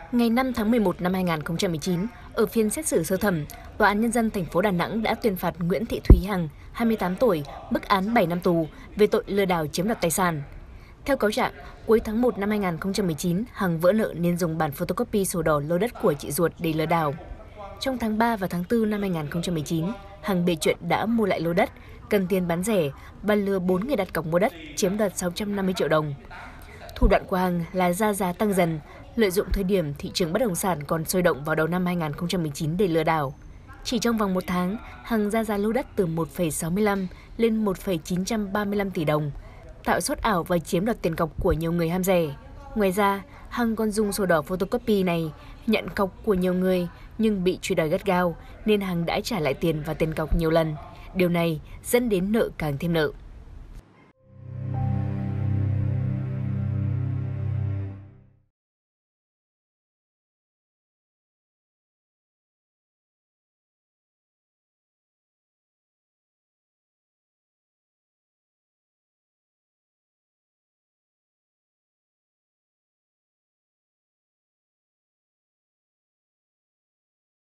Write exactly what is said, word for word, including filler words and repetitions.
Ngày năm tháng mười một năm hai nghìn không trăm mười chín, ở phiên xét xử sơ thẩm, Tòa án Nhân dân thành phố Đà Nẵng đã tuyên phạt Nguyễn Thị Thúy Hằng, hai mươi tám tuổi, mức án bảy năm tù về tội lừa đảo chiếm đoạt tài sản. Theo cáo trạng, cuối tháng một năm hai nghìn không trăm mười chín, Hằng vỡ nợ nên dùng bản photocopy sổ đỏ lô đất của chị ruột để lừa đảo. Trong tháng ba và tháng tư năm hai nghìn không trăm mười chín, Hằng bề chuyện đã mua lại lô đất, cần tiền bán rẻ và lừa bốn người đặt cọc mua đất, chiếm đoạt sáu trăm năm mươi triệu đồng. Thủ đoạn của Hằng là ra giá tăng dần, lợi dụng thời điểm thị trường bất động sản còn sôi động vào đầu năm hai nghìn không trăm mười chín để lừa đảo. Chỉ trong vòng một tháng, Hằng ra giá lô đất từ một phẩy sáu mươi lăm lên một phẩy chín trăm ba mươi lăm tỷ đồng, tạo sốt ảo và chiếm đoạt tiền cọc của nhiều người ham rẻ. Ngoài ra, Hằng còn dùng sổ đỏ photocopy này nhận cọc của nhiều người nhưng bị truy đòi gắt gao nên Hằng đã trả lại tiền và tiền cọc nhiều lần. Điều này dẫn đến nợ càng thêm nợ.